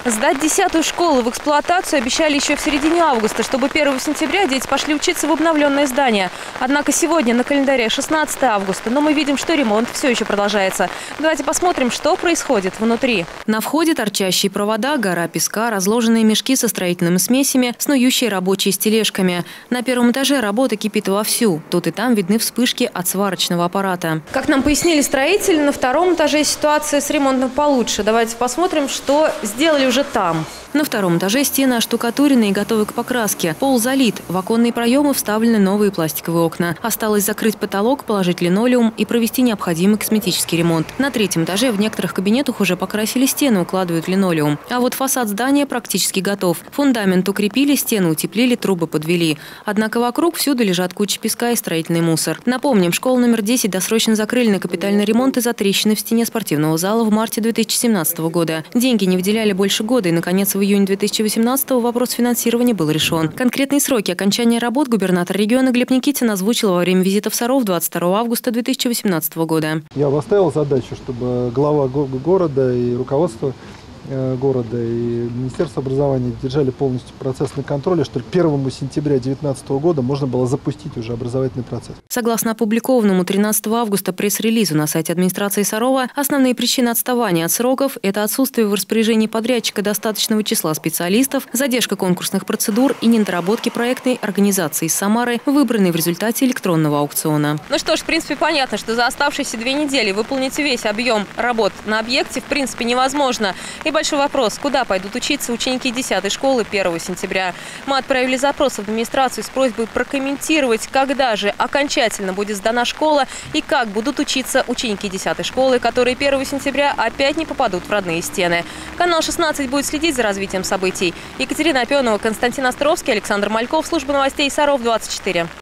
Сдать 10-ю школу в эксплуатацию обещали еще в середине августа, чтобы 1 сентября дети пошли учиться в обновленное здание. Однако сегодня на календаре 16 августа, но мы видим, что ремонт все еще продолжается. Давайте посмотрим, что происходит внутри. На входе торчащие провода, гора песка, разложенные мешки со строительными смесями, снующие рабочие с тележками. На первом этаже работа кипит вовсю. Тут и там видны вспышки от сварочного аппарата. Как нам пояснили строители, на втором этаже ситуация с ремонтом получше. Давайте посмотрим, что сделали уже там. На втором этаже стены оштукатурены и готовы к покраске. Пол залит. В оконные проемы вставлены новые пластиковые окна. Осталось закрыть потолок, положить линолеум и провести необходимый косметический ремонт. На третьем этаже в некоторых кабинетах уже покрасили стены, укладывают линолеум. А вот фасад здания практически готов. Фундамент укрепили, стены утеплили, трубы подвели. Однако вокруг всюду лежат куча песка и строительный мусор. Напомним, школу номер 10 досрочно закрыли на капитальный ремонт из-за трещины в стене спортивного зала в марте 2017 года. Деньги не выделяли больше года, и, наконец, в июне 2018 вопрос финансирования был решен. Конкретные сроки окончания работ губернатор региона Глеб Никитин озвучил во время визита в Саров 22 августа 2018 года. Я поставил задачу, чтобы глава города и руководство города и Министерство образования держали полностью процесс на контроле, что 1 сентября 2019 года можно было запустить уже образовательный процесс. Согласно опубликованному 13 августа пресс-релизу на сайте администрации Сарова, основные причины отставания от сроков – это отсутствие в распоряжении подрядчика достаточного числа специалистов, задержка конкурсных процедур и недоработки проектной организации из Самары, выбранной в результате электронного аукциона. Ну что ж, в принципе, понятно, что за оставшиеся 2 недели выполнить весь объем работ на объекте в принципе невозможно. И большой вопрос, куда пойдут учиться ученики 10-й школы 1 сентября. Мы отправили запрос в администрацию с просьбой прокомментировать, когда же окончательно будет сдана школа и как будут учиться ученики 10-й школы, которые 1 сентября опять не попадут в родные стены. Канал 16 будет следить за развитием событий. Екатерина Опенова, Константин Островский, Александр Мальков, служба новостей Саров 24.